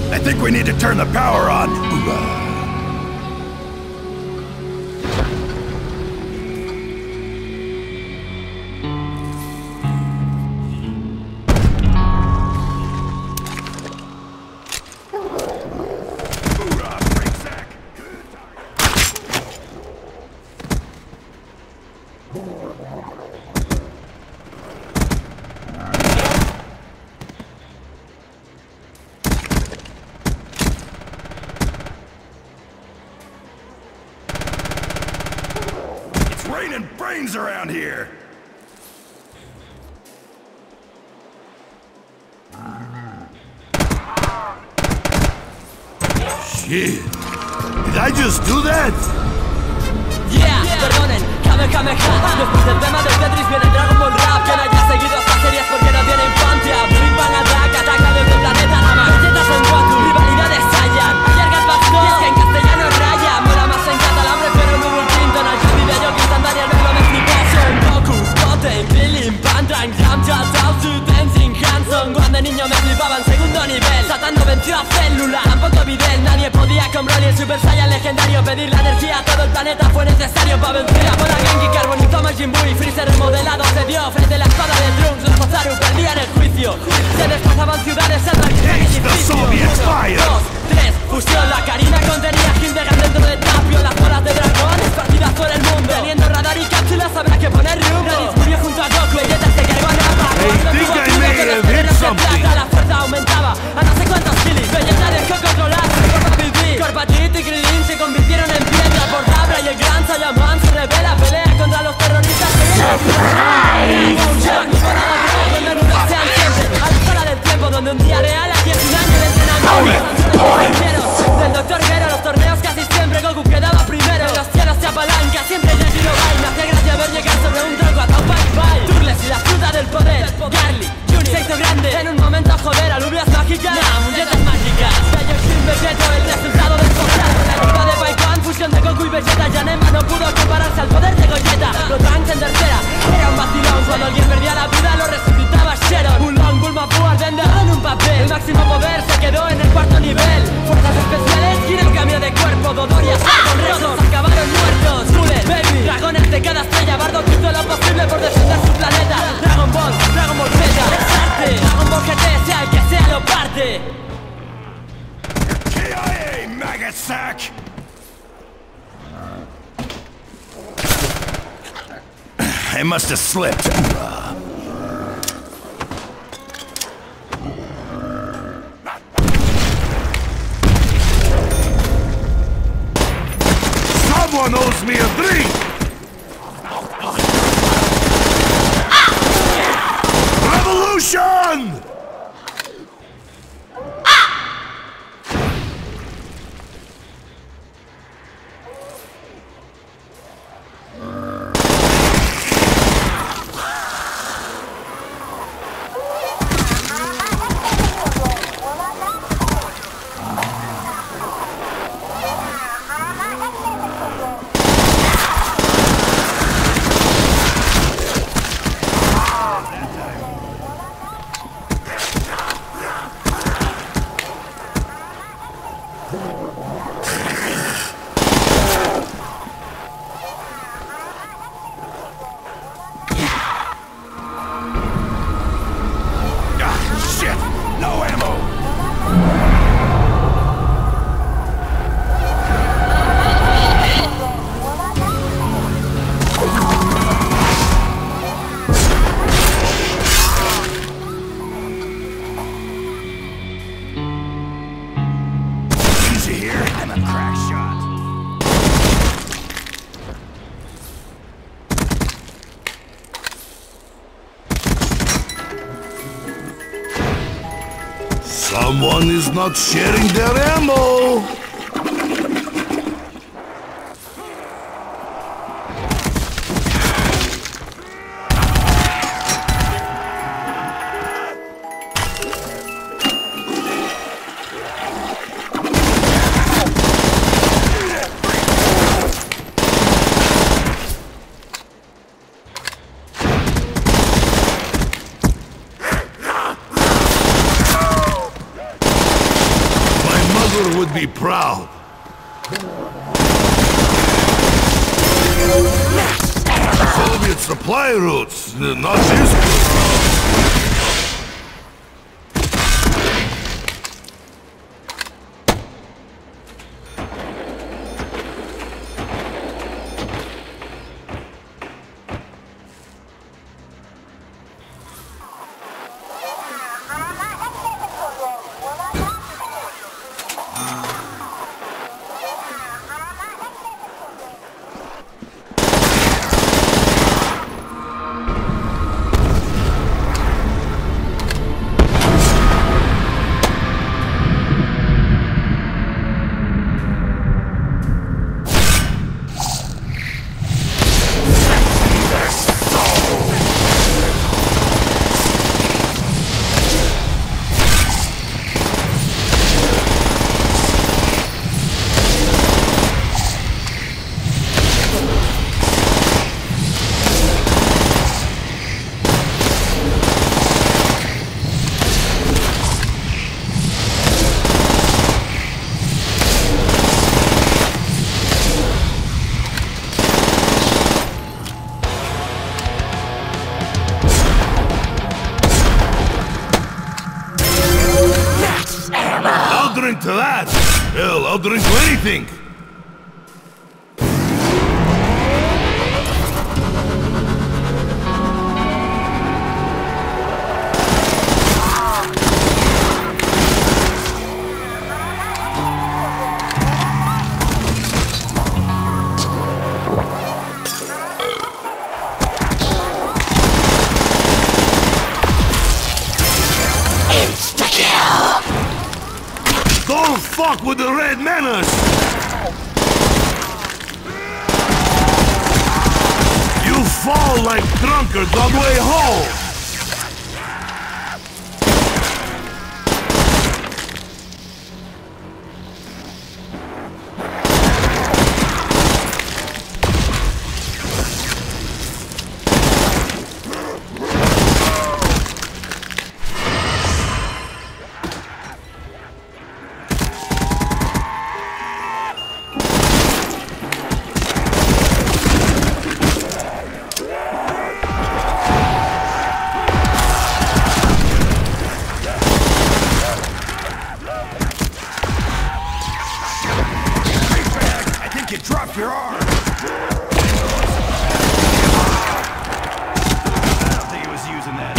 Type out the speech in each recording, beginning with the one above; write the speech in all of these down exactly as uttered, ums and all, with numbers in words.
I think we need to turn the power on. Raining brains around here! Shit! Did I just do that? Yeah, yeah. Perdonen, Kamehameha. Después del tema del Tetris viene Dragon Ball Rap. Quien haya seguido estas series porque no tiene infancia. Big Bang Attack, ataca desde el planeta Nama. Recetas en Goku, rivalidades Saiyan. Ayer Gat Bastón, y es que en castellano raya. Mola más en catalán, pero no Bill Clinton. Al que vive yo, Quintan Daniel, verlo me flipó. Son Goku, Goten, Krillin, Pantran, Yamcha, Zaozu, Tenzin, Hanson. Cuando niño me flipaban segundo nivel. Satan no venció a Célula, tampoco Videl. Nadie podía con Broly, el Super Saiyan legendario. Pedir la energía a todo el planeta fue necesario para vencer a Bola Genki, carbonizó Majin Buu y Freezer remodelado se dio frente a la espada de Trunks. Los Ozaru perdían el juicio, se destrozaban ciudades, se tranquilan edificios. Uno, dos, tres, fusión. La Karina contenía Hildegard dentro de Tapio. Las bolas de dragón esparcidas por el mundo. Teniendo radar y cápsulas habrá que poner rumbo. Raditz murió junto a Goku, Vegeta se cargó a Nappa. La fuerza aumentaba a no sé cuántos kilis. Vegeta dejó controlar por P V. Corpachit y Krillin se convirtieron en piedra por Dabra y el gran Saiyaman se revela. Pelea contra los terroristas. A la escala del tiempo donde un día real aquí es un año de entrenamiento. Del Doctor Gero los torneos casi siempre Goku quedaba primero. En los cielos se apalanca siempre Yajiro Bai. Me hace gracia ver llegar sobre un tronco a Taupai Pai. Turles y la fruta del poder. Garly, Jun se hizo grande. En un momento joder, alubias mágicas. Nah, muñecas mágicas. Saiyajin Vegeto, el resultado del posar. La equipa de Baipan, fusión de Goku y Vegeta. Yanema no pudo compararse al poder de Gogeta. Los Trunks en tercera, era un vacilón. Cuando alguien perdía la vida lo resucitaba Sharon. Ulong, Bulma, Pu, Ardenda en un papel. El máximo poder se quedó en el cuarto nivel. Fuerzas especiales, quieren cambio de cuerpo. Dodoria, con rezos, acabaron muertos. Bullet, Baby, dragones de cada estrella. Bardock hizo lo posible por defender su planeta. Dragon Ball, Dragon Ball Z, es arte. Dragon Ball G T, sea el que sea lo parte. K I A, maggot sack! I must have slipped. Someone owes me a drink! Revolution! Someone is not sharing their ammo! would be proud. Soviet supply routes, not this. I'll drink to that! Hell, I'll drink to anything! Don't fuck with the Red Menace! You fall like drunkards on the way home! Drop your arm! I don't think he was using that.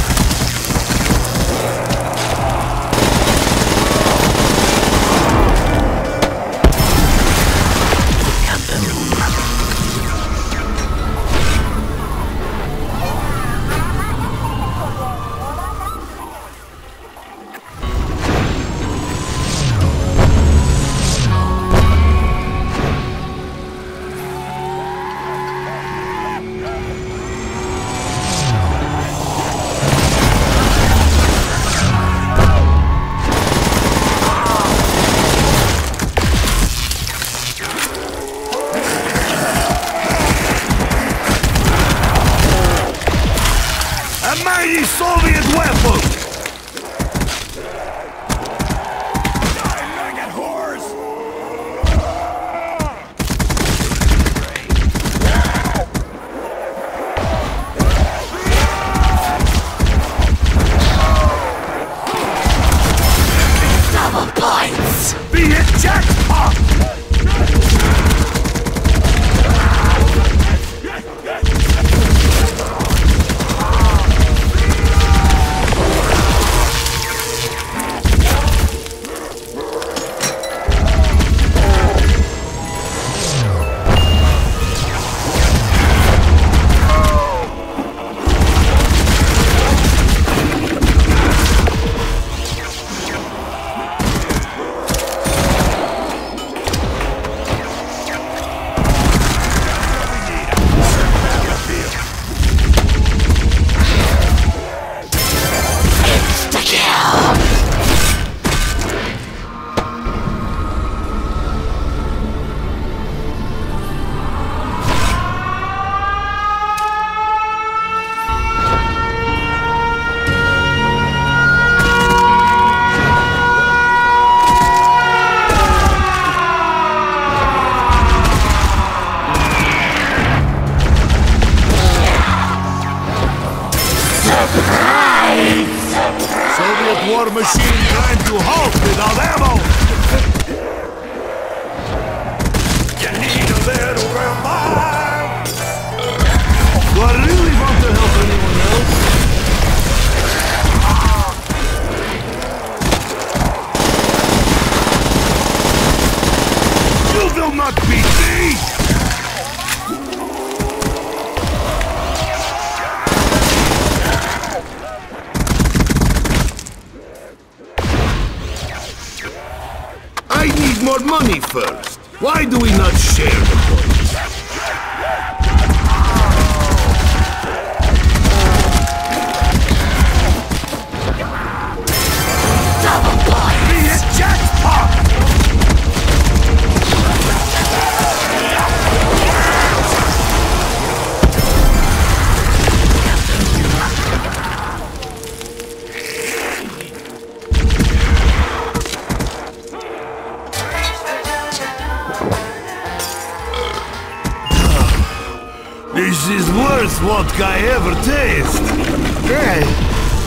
A mighty Soviet weapon! Die, maggot whores! Double points! Be a jackpot! trying to halt without ammo! You need a little revive! Do I really want to help anyone else? You will not beat me! I need more money first. Why do we not share the coins? Double point! We hit jackpot! This is worth what I ever taste. Hey.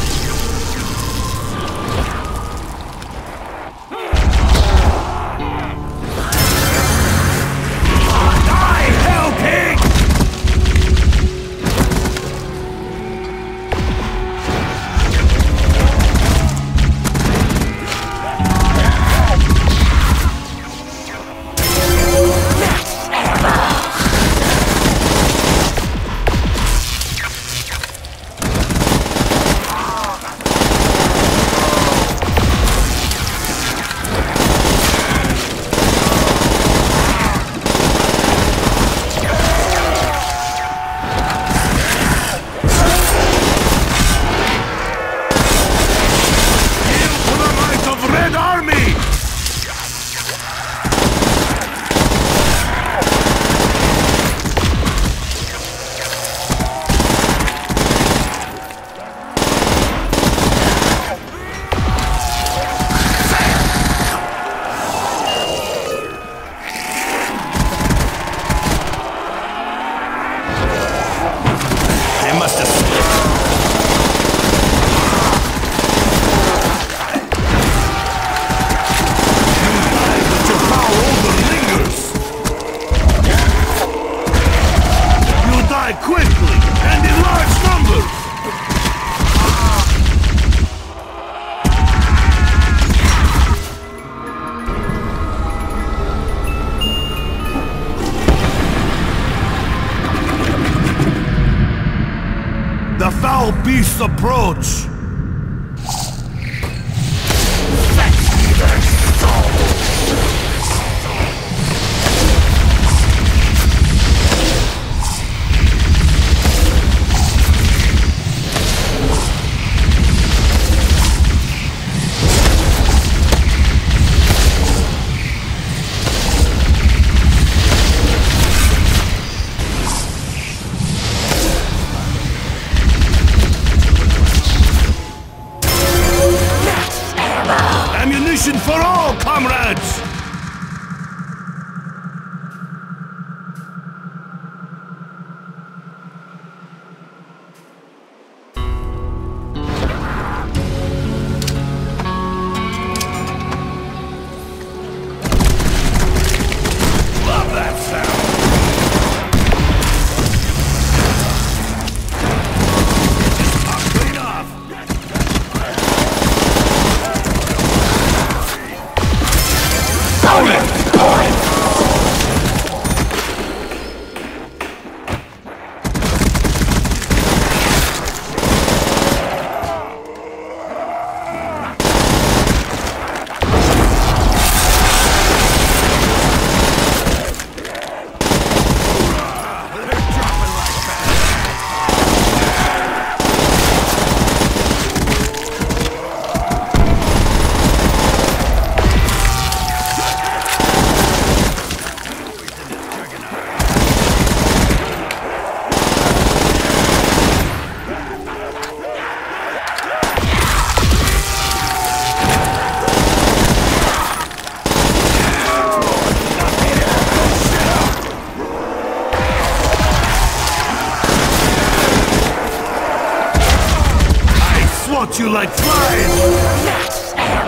The foul beasts approach! Ammunition for all, comrades! Love that sound! Clean off! Bonus point! I swat you like flies!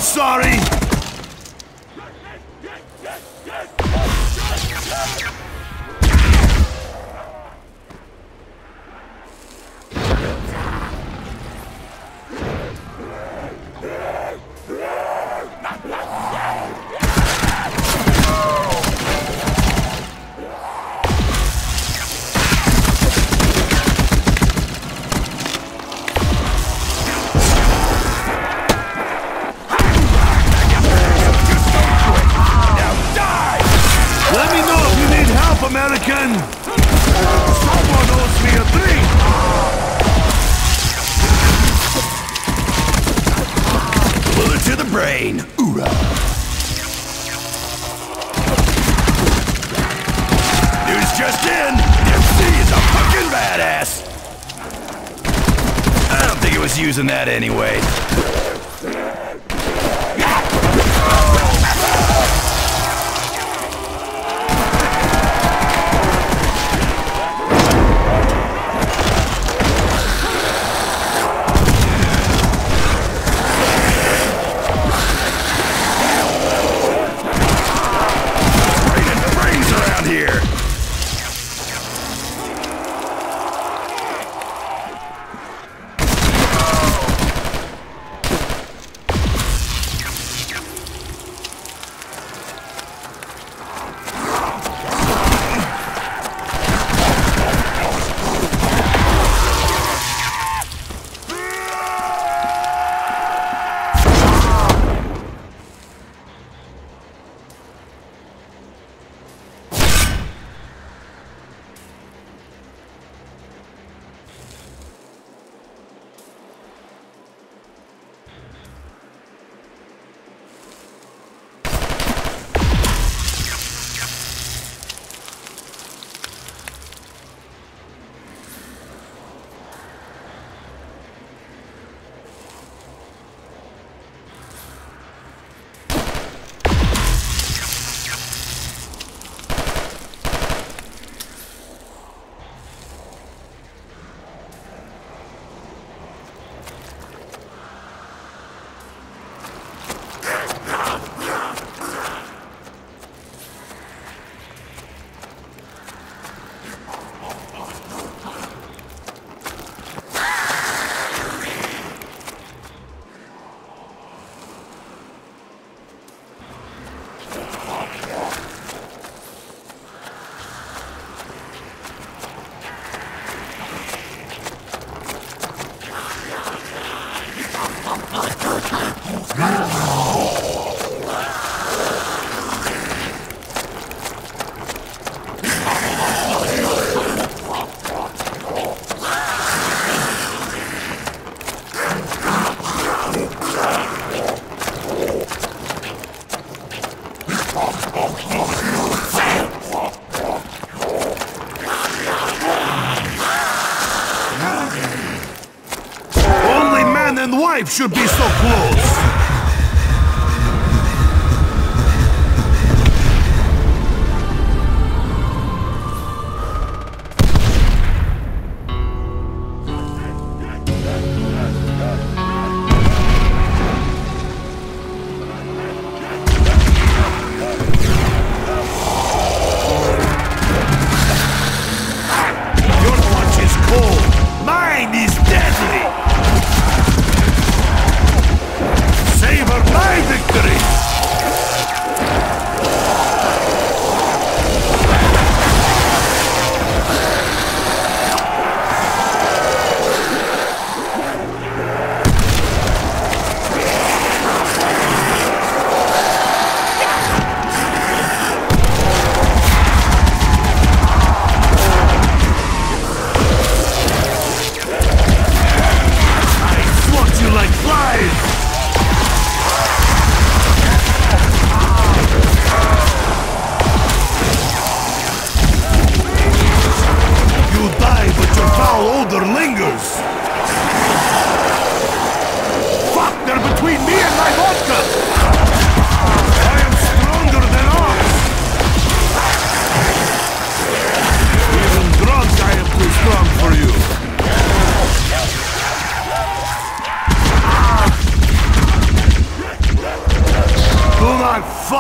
sorry! American! Someone owes me a drink! Bullet to the brain! Hoorah! News just in! M C is a fucking badass! I don't think it was using that anyway. And wife should be so close! Your punch is cold, mine is deadly!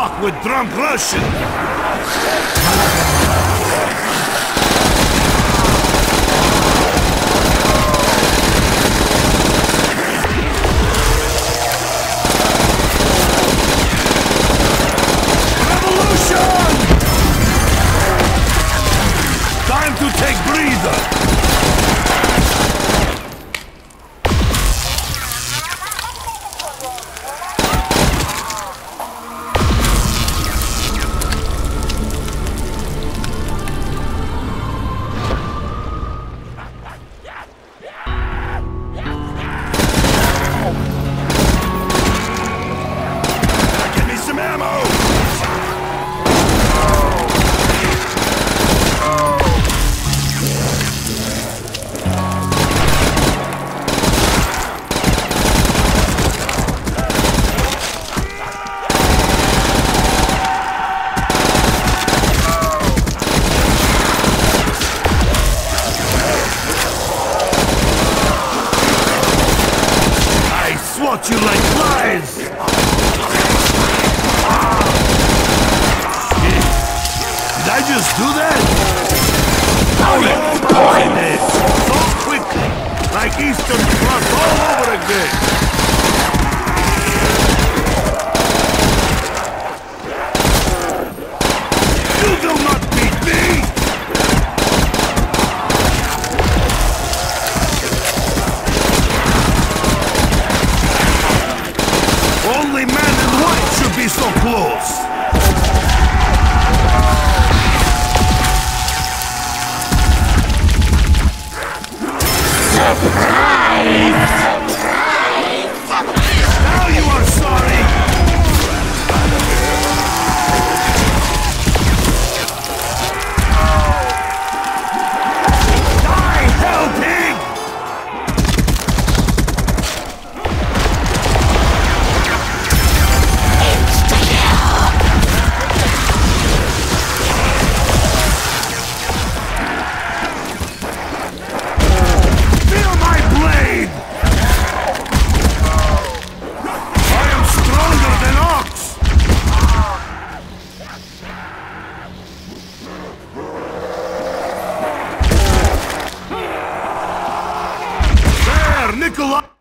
talk with drunk Russian. Revolution! Time to take breather. You like flies! Shit. Did I just do that? Poison! So quickly! Like Eastern Front all over again! You will not beat me! Only man in white should be so close! Surprise! Now you are sorry! Die, hell pig! Nikolai!